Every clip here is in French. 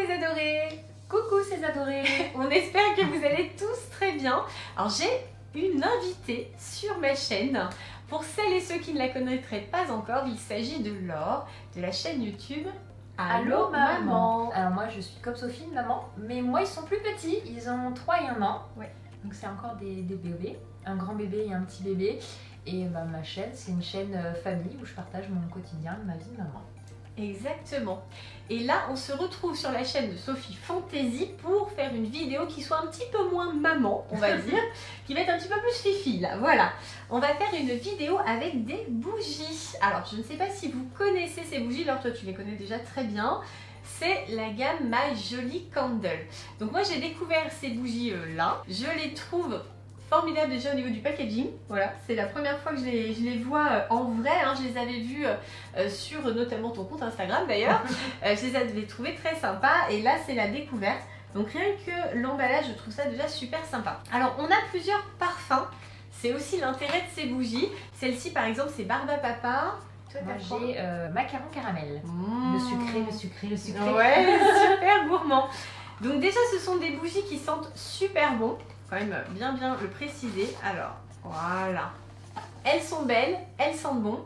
les adorés! Coucou ces adorés! On espère que vous allez tous très bien. Alors j'ai une invitée sur ma chaîne. Pour celles et ceux qui ne la connaîtraient pas encore, il s'agit de Laure, de la chaîne YouTube Allô Maman. Alors moi je suis comme Sophie, une maman, mais moi ils sont plus petits, ils ont 3 et 1 an. Ouais. Donc c'est encore des bébés, un grand bébé et un petit bébé. Et bah, ma chaîne, c'est une chaîne famille où je partage mon quotidien, ma vie de maman. Exactement. Et là, on se retrouve sur la chaîne de Sophie Fantasy pour faire une vidéo qui soit un petit peu moins maman, on va dire, qui va être un petit peu plus fifi, là, voilà. On va faire une vidéo avec des bougies. Alors, je ne sais pas si vous connaissez ces bougies, alors toi, tu les connais déjà très bien. C'est la gamme My Jolly Candle. Donc moi, j'ai découvert ces bougies là. Je les trouve formidable déjà au niveau du packaging, voilà, c'est la première fois que je les vois en vrai, hein. Je les avais vues sur notamment ton compte Instagram d'ailleurs, je les avais trouvées très sympas et là c'est la découverte, donc rien que l'emballage je trouve ça déjà super sympa. Alors on a plusieurs parfums, c'est aussi l'intérêt de ces bougies, celle-ci par exemple c'est Barba Papa. Toi, moi j'ai macaron caramel, le sucré. Ouais, super gourmand. Donc déjà ce sont des bougies qui sentent super bon. Quand même bien le préciser. Alors voilà, elles sont belles, elles sentent bon.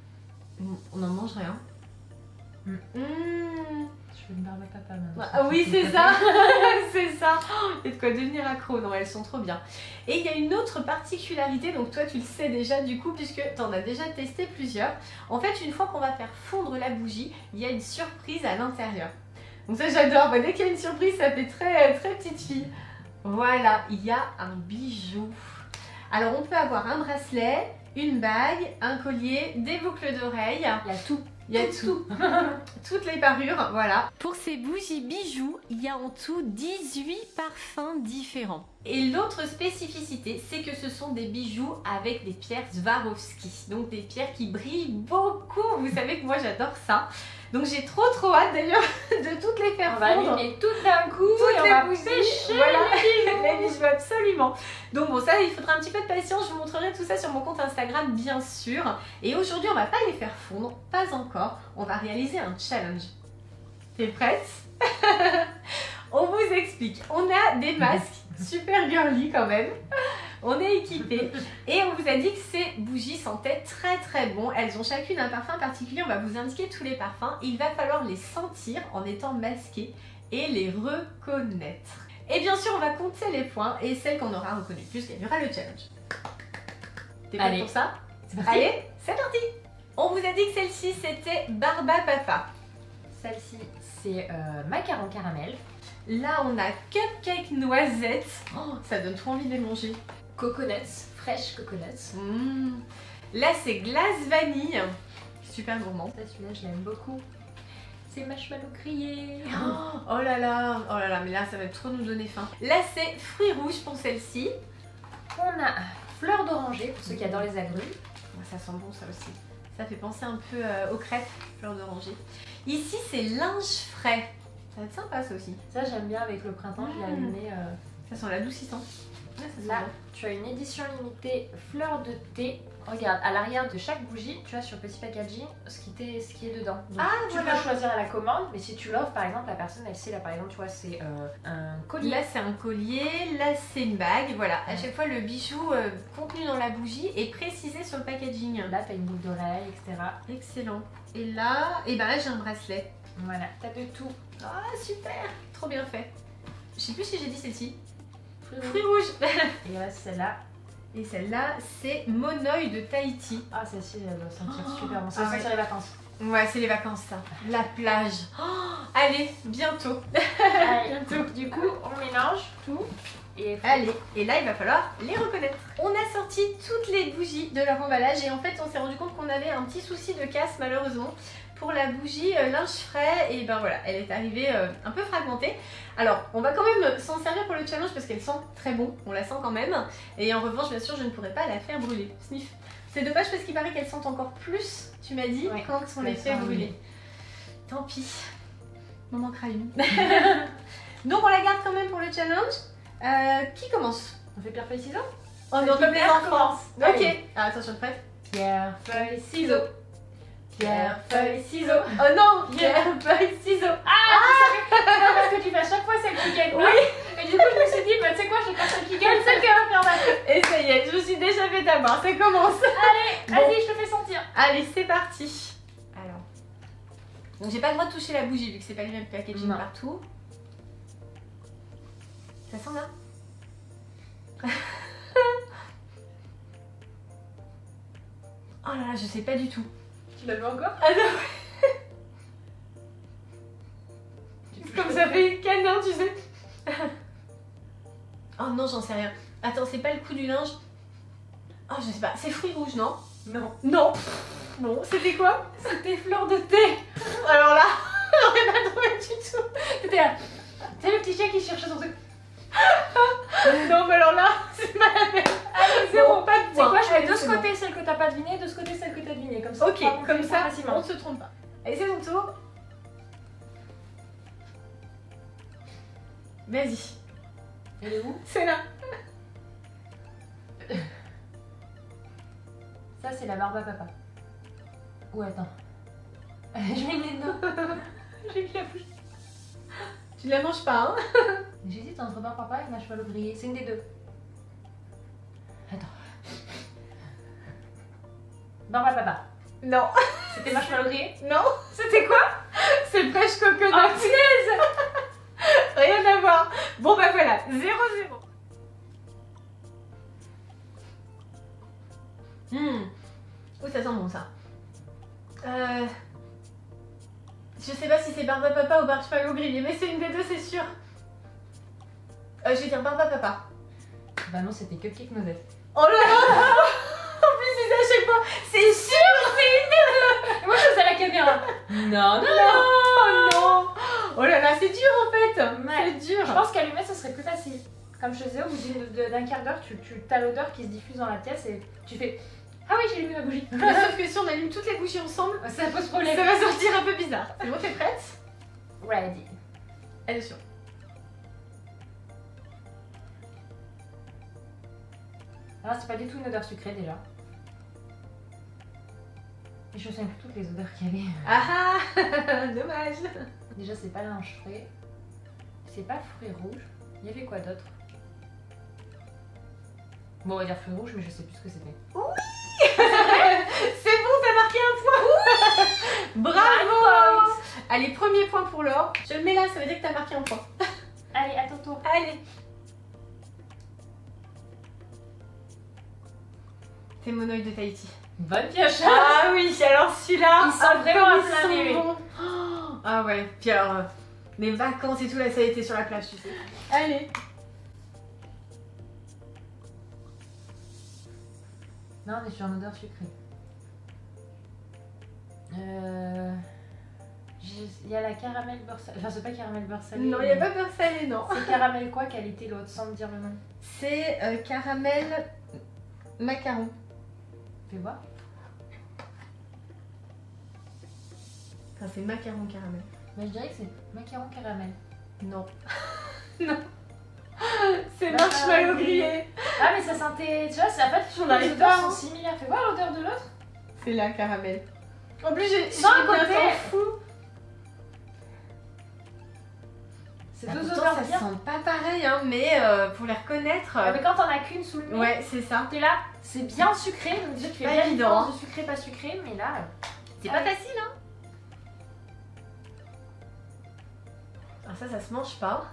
On n'en mange rien. Je veux une barbe à papa maintenant. Ah oui c'est ça. C'est ça. Il y a de quoi devenir accro. Non, elles sont trop bien. Et il y a une autre particularité, donc toi tu le sais déjà du coup puisque tu en as déjà testé plusieurs. En fait une fois qu'on va faire fondre la bougie, il y a une surprise à l'intérieur. Donc ça j'adore, dès qu'il y a une surprise ça fait très petite fille. Voilà, il y a un bijou. Alors on peut avoir un bracelet, une bague, un collier, des boucles d'oreilles. Il y a tout. Il y a tout. Toutes les parures, voilà. Pour ces bougies bijoux, il y a en tout 18 parfums différents. Et l'autre spécificité, c'est que ce sont des bijoux avec des pierres Swarovski. Donc des pierres qui brillent beaucoup. Vous savez que moi j'adore ça. Donc j'ai trop hâte d'ailleurs de toutes les faire fondre. On va allumer tout d'un coup toutes et on va pêcher voilà, les bijoux absolument. Donc bon ça il faudra un petit peu de patience, je vous montrerai tout ça sur mon compte Instagram bien sûr. Et aujourd'hui on va pas les faire fondre, pas encore, on va réaliser un challenge. T'es prête? On vous explique, on a des masques super girly quand même. On est équipés et on vous a dit que ces bougies sentaient très bon. Elles ont chacune un parfum particulier, on va vous indiquer tous les parfums. Il va falloir les sentir en étant masqués et les reconnaître. Et bien sûr, on va compter les points et celle qu'on aura reconnue plus gagnera le challenge. T'es prête pour ça? C'est parti. Allez, c'est parti. On vous a dit que celle-ci c'était Barba Papa. Celle-ci c'est macaron caramel. Là on a Cupcake Noisette. Oh, ça donne trop envie de les manger. Coconuts, fraîche coconuts. Là c'est glace vanille, super gourmand. Celui-là je l'aime beaucoup. C'est marshmallow grillé. Oh là là, mais là ça va trop nous donner faim. Là c'est fruits rouges pour celle-ci. On a fleur d'oranger pour ceux qui adorent les agrumes. Ça sent bon ça aussi. Ça fait penser un peu aux crêpes, fleur d'oranger. Ici c'est linge frais. Ça va être sympa ça aussi. Ça j'aime bien avec le printemps, je l'ai allumé. Ça sent l'adoucissant. Là, tu as une édition limitée fleur de thé. Regarde, à l'arrière de chaque bougie, tu as sur le petit packaging ce qui est dedans. Donc, tu peux choisir à la commande, mais si tu l'offres, par exemple, la personne, elle sait, là par exemple, tu vois, c'est un collier. Là, c'est un collier, là, c'est une bague. Voilà, à chaque fois, le bijou contenu dans la bougie est précisé sur le packaging. Là, tu as une boucle d'oreille, etc. Excellent. Et là, là j'ai un bracelet. Voilà, tu as de tout. Ah, super, trop bien fait. Je sais plus si j'ai dit celle-ci. Fruits rouges. Et là, celle-là. Et celle-là, c'est Monoï de Tahiti. Ah, celle-ci, elle doit sentir super bon. Ça sentir les vacances. Ouais, c'est les vacances, ça. La plage. Allez, bientôt. Allez, bientôt. Du coup, on mélange tout. Et allez, et là, il va falloir les reconnaître. On a sorti toutes les bougies de leur emballage et en fait, on s'est rendu compte qu'on avait un petit souci de casse, malheureusement. Pour la bougie linge frais, et ben voilà, elle est arrivée un peu fragmentée. Alors, on va quand même s'en servir pour le challenge parce qu'elle sent très bon, on la sent quand même. Et en revanche, bien sûr, je ne pourrais pas la faire brûler. Sniff. C'est dommage parce qu'il paraît qu'elle sent encore plus, tu m'as dit, quand on les fait brûler. Tant pis, m'en manquera une. Donc on la garde quand même pour le challenge. Qui commence? On fait pierre, feuille, ciseaux? Oh non, comme les enfants. Ok, alors, attention, prête? Pierre, feuille, ciseaux. Pierre, feuille, ciseaux. Oh non, pierre, feuille, ciseaux. Ah, parce que suis déjà fait avoir, ça commence. Allez, Bon. vas-y, je te fais sentir. Allez, c'est parti. Alors. Donc j'ai pas le droit de toucher la bougie vu que c'est pas les mêmes packaging Non. partout. Ça sent là. Oh là là, je sais pas du tout. Tu l'as vu encore? Ah non. Comme ça fait canin, tu sais. Oh non, j'en sais rien. Attends, c'est pas le coup du linge. Oh, je sais pas. C'est fruits rouges, non? Non. Non. Non, c'était quoi? C'était fleur de thé. Alors là, j'aurais pas trouvé du tout. C'était là. C'est le petit chien qui cherchait son truc. Non, mais alors là, c'est pas la même. Allez, Zéro, pas de C'est point. quoi? Je mets Allez, de ce c'est bon. côté celle que t'as pas deviné, de ce côté celle que t'as deviné. Comme ça, Ok, on comme fait ça, facilement. on se trompe pas. Allez, c'est ton tour. Vas-y. Elle est où? C'est là. Ça, c'est la barbe à papa. Ou attends. Je mets les deux. J'ai mis la bouche. Tu la manges pas, hein? J'hésite entre barbe à papa et marshmallow grillé. C'est une des deux. Attends. Barbe à papa. Non. C'était marshmallow grillé? Non. C'était quoi? C'est fraîche coconut. Oh, punaise! Rien à voir. Bon, bah voilà. 0-0. Oh, ça sent bon, ça. Je sais pas si c'est barbe à papa ou marshmallow grillé, mais c'est une des deux, c'est sûr. Je vais dire barbe à papa. Bah non, c'était cupcake noisette. Oh là là. En plus, c'est ça à chaque fois. C'est sûr, c'est une des deux. Et moi, je faisais à la caméra. Non, non, Non, non. Oh là là, c'est dur en fait. Ouais. C'est dur. Je pense qu'allumer, ça serait plus facile. Comme je faisais, au bout d'un quart d'heure, tu as l'odeur qui se diffuse dans la pièce et tu fais ah oui, j'ai allumé ma bougie. Mais sauf que si on allume toutes les bougies ensemble, Ça pose problème. ça va sortir un peu bizarre. C'est bon, t'es prête? Ready. Attention. Alors, c'est pas du tout une odeur sucrée déjà. Et je sais plus toutes les odeurs qu'il y avait. Ah ah. Dommage. Déjà, c'est pas linge frais. C'est pas fruits rouges. Il y avait quoi d'autre? Bon, on va dire fruits rouges, mais je sais plus ce que c'était. C'est bon, t'as marqué un point. Bravo. Allez, premier point pour Laure. Je le mets là, ça veut dire que t'as marqué un point. Allez, à ton tour. Allez. C'est mon œil de Tahiti. Bonne pioche. Ah oui, alors celui-là, Ils sont vraiment à ils plein sont nez. bons. Oh, ah ouais, puis alors, les vacances et tout, là, ça a été sur la plage, tu sais. Allez. Non, on est sur une odeur sucrée. Il y a la caramel beurre salé. Enfin, c'est pas caramel beurre salé. Non, il n'y a pas beurre salé, non. C'est caramel quoi? Qualité l'autre, sans me dire le nom. C'est caramel macaron. Fais voir. Enfin, c'est macaron caramel. Bah, je dirais que c'est macaron caramel. Non. Non. C'est Bah, marshmallow grillé. Ah, mais ça sentait. Tu vois, c'est en fait, On les n'arrive odeurs pas, sont hein. similaires. Fais voir l'odeur de l'autre. C'est là, caramel. En plus, j'ai Sans mis un côté. temps fou. C'est Ah, deux pourtant, odeurs ça bien. sent pas pareil, hein, mais pour les reconnaître. Ouais, mais quand t'en as qu'une sous le nez, Ouais, c'est ça. t'es là, c'est bien sucré. Donc déjà, tu fais Pas bien évident, différence de sucré, pas sucré, mais là. C'est pas facile, hein. Alors ça se mange pas.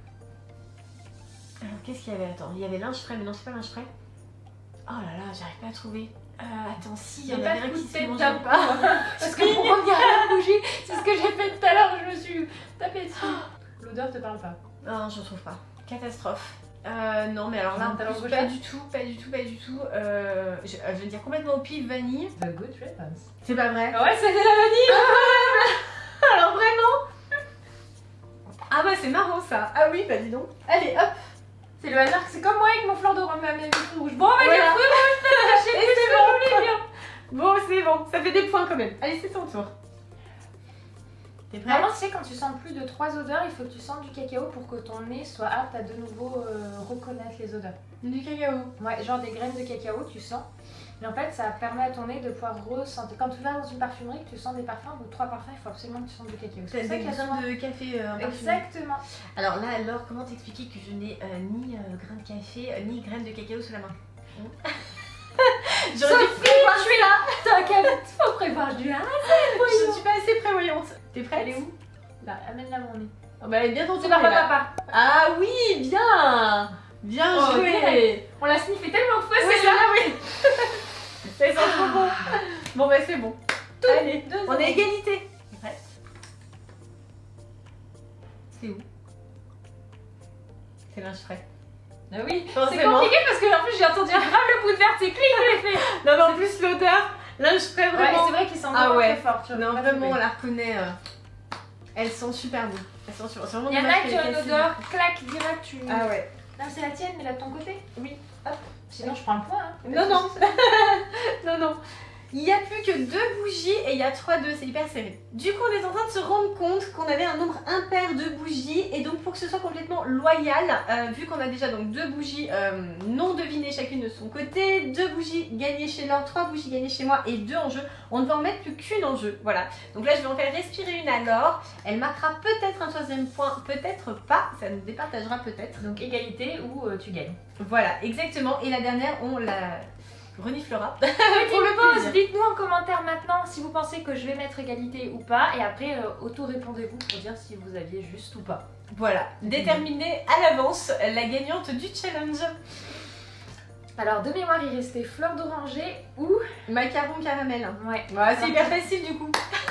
Alors qu'est-ce qu'il y avait? Attends, il y avait linge frais, mais non, c'est pas linge frais. Oh là là, j'arrive pas à trouver. Attends, si, il y en avait un qui se mangeait tape pas. Parce que pour revenir à la bougie, c'est ce que j'ai fait tout à l'heure, je me suis tapée dessus. L'odeur te parle pas. Non, je trouve pas. Catastrophe. Non, mais alors là, Non, en t'as plus, l'embauché. pas du tout, pas du tout, pas du tout. Je vais dire complètement au pif vanille. The good response. C'est pas vrai. Ouais, c'était la vanille. Alors vraiment. Ah bah c'est marrant ça. Ah oui, bah dis donc. Allez, hop. C'est le hasard, c'est comme moi avec mon fleur d'orange, mes fruits rouges. Bon, mais Voilà. les fruits rouges, je Et t'ai c'est bon, bon. je voulais bien. Bon, c'est bon. Ça fait des points quand même. Allez, c'est ton tour. T'es prêt? Vraiment, tu sais, quand tu sens plus de 3 odeurs, il faut que tu sentes du cacao pour que ton nez soit apte à de nouveau reconnaître les odeurs. Du cacao. Ouais, genre des graines de cacao, tu sens. Mais en fait, ça permet à ton nez de pouvoir ressentir. Quand tu vas dans une parfumerie, que tu sens des parfums, ou 3 parfums, il faut absolument que tu sentes du cacao. T'as C'est ça des qu'il y a besoin. grains de café parfumé. Exactement. Alors là, alors comment t'expliquer que je n'ai ni grain de café, ni graines de cacao sous la main? J'aurais dû prévoir ça. Faut prévoir du hasard. Je ne suis pas assez prévoyante. T'es prête? Elle est où? Là, amène-la mon nez. Oh, bah, elle est bien tombée. C'est par papa. Ah oui, bien. Bien joué. On l'a sniffé tellement de fois, Oui, c'est là. oui. Ça sent trop bon. Bon bah c'est bon. Allez, on est égalité. Prête? C'est où? C'est linge frais. Ah oui, c'est Forcément. compliqué parce que en plus j'ai entendu grave le bout de verre, c'est clic, je l'ai fait. Non mais en plus l'odeur, linge frais Ouais, vraiment. c'est vrai qu'ils sont Ah vraiment ouais. très forts. Tu vois, Non pas vraiment on trouver. la reconnaît. Elles sont super bonnes. Elles sont super. C'est vraiment Il y en dommage a qui qu'elles ont une cassent. odeur, clac, direct, tu... Ah ouais. Non, c'est la tienne, mais là de ton côté. Oui. Hop. Sinon je prends le point. Hein. Non non. Non non. Il n'y a plus que 2 bougies et il y a 3 d'œufs, c'est hyper serré. Du coup, on est en train de se rendre compte qu'on avait un nombre impair de bougies et donc pour que ce soit complètement loyal, vu qu'on a déjà donc 2 bougies non devinées chacune de son côté, 2 bougies gagnées chez Laure, 3 bougies gagnées chez moi et 2 en jeu, on ne va en mettre plus qu'une en jeu. Voilà. Donc là, je vais en faire respirer une à Laure. Elle marquera peut-être un 3e point, peut-être pas. Ça nous départagera peut-être. Donc égalité ou tu gagnes. Voilà, exactement. Et la dernière, on la reniflera. Petite le pause, plaisir. dites-nous en commentaire maintenant si vous pensez que je vais mettre égalité ou pas et après auto-répondez-vous pour dire si vous aviez juste ou pas. Voilà, déterminer à l'avance la gagnante du challenge. Alors de mémoire il restait fleur d'oranger ou... Macaron caramel. Ouais. Ouais, c'est hyper facile du coup.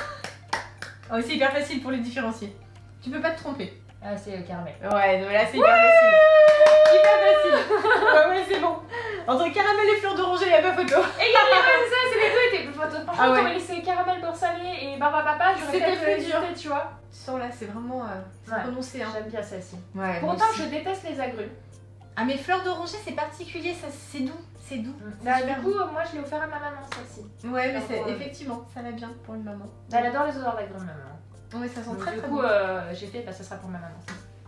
Oh, c'est hyper facile pour les différencier. Tu peux pas te tromper. Ah c'est caramel. Ouais, donc là c'est hyper facile. Hyper facile. Ouais, c'est bon. Entre caramel et fleur d'oranger, il n'y a pas photo. Égalité, ouais, c'est ça, c'est les deux étaient... Franchement, Ah ouais. t'aurais laissé caramel beurre salé et barbe à papa, j'aurais C'était peut-être plus dur. hésité, tu vois. Tu sens là, c'est vraiment Ouais. prononcé. Hein. J'aime bien celle-ci. Ouais, Pour moi autant, aussi. je déteste les agrumes. Ah, mais fleur d'oranger, c'est particulier, ça, c'est doux. C'est doux. Bah, super du coup, moi je l'ai offert à ma maman celle-ci. Ouais, mais Alors, c'est effectivement, ça va bien pour une maman. Bah, elle adore les odeurs d'agrumes, maman. Ouais, ça sent Donc, très du très coup, bon. j'ai fait, bah ça sera pour ma maman.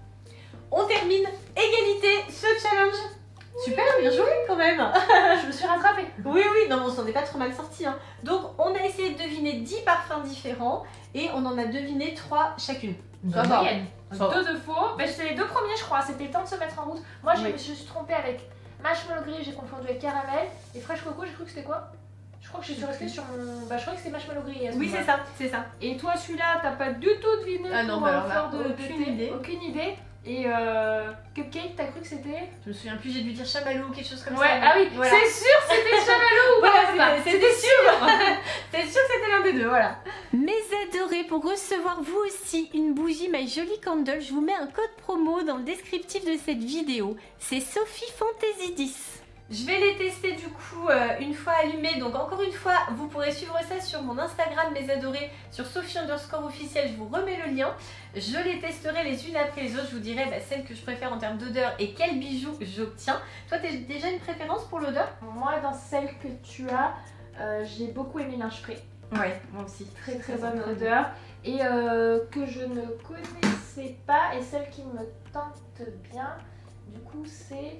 On termine égalité ce challenge. Super, bien joué quand même. Je me suis rattrapée. Oui, oui, non, mais on s'en est pas trop mal sorti. Hein. Donc, on a essayé de deviner 10 parfums différents et on en a deviné 3 chacune. Ça va. Moyenne. Ça va. 2 de faux. Bah, c'était les 2 premiers, je crois. C'était le temps de se mettre en route. Moi, je Oui. me suis trompée avec marshmallow gris, j'ai confondu avec caramel. Et fraîche coco, j'ai cru que c'était quoi? Je crois que je suis restée sur mon. Bah, je crois que c'était marshmallow gris. à ce Oui, moment-là. c'est ça, c'est ça. Et toi, celui-là, t'as pas du tout deviné Ah non, pour bah alors là, fleur de aucune thé. idée. Aucune idée. Et cupcake, t'as cru que c'était? Je me souviens plus, j'ai dû dire chamallow ou quelque chose comme Ouais, ça. ah oui, voilà. c'est sûr, c'était chamallow ou Voilà, pas? c'était sûr. C'était sûr que c'était l'un des deux, voilà. Mes adorés, pour recevoir vous aussi une bougie My Jolie Candle, je vous mets un code promo dans le descriptif de cette vidéo. C'est Sophie Fantasy 10. Je vais les tester du coup une fois allumées, donc encore une fois vous pourrez suivre ça sur mon Instagram mes adorés, sur Sophie_officiel, je vous remets le lien. Je les testerai les unes après les autres, je vous dirai celle que je préfère en termes d'odeur et quel bijou j'obtiens. Toi t'as déjà une préférence pour l'odeur? Moi, dans celle que tu as, j'ai beaucoup aimé linge frais. Ouais, moi aussi. Très Ça bonne sent très odeur. Et que je ne connaissais pas, et celle qui me tente bien, du coup, c'est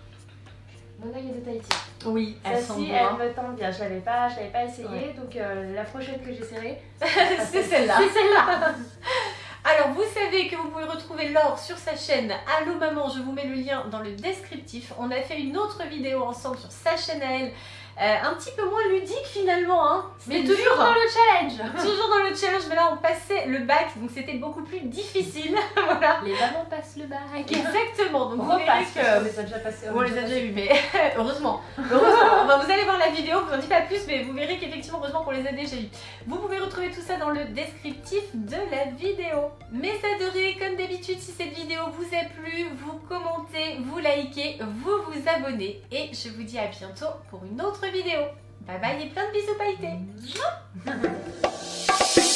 Monoeil de Tahiti. Oui, elle sent Celle-ci, bon. elle me tente bien. Je l'avais pas essayée, Ouais. donc la prochaine que j'essaierai, C'est celle-là. c'est celle-là. Alors vous savez que vous pouvez retrouver Laure sur sa chaîne Allo Maman, je vous mets le lien dans le descriptif. On a fait une autre vidéo ensemble sur sa chaîne à elle, un petit peu moins ludique finalement, hein. Mais C'était toujours dur, dans hein. le challenge. Toujours dans le challenge, mais là on passait le bac, donc c'était beaucoup plus difficile. Voilà. Les mamans passent le bac. Exactement, donc On vous verrez repasse, parce qu'on que... les a déjà passés. On les a déjà eu, mais heureusement. Enfin, vous allez voir la vidéo, je vous en dis pas plus, mais vous verrez qu'effectivement, heureusement qu'on les a déjà eu. Vous pouvez retrouver tout ça dans le descriptif de la vidéo. Mes adorés, comme d'habitude, si cette vidéo vous a plu, vous commentez, vous likez, vous vous abonnez. Et je vous dis à bientôt pour une autre vidéo. Bye bye et plein de bisous pailletés.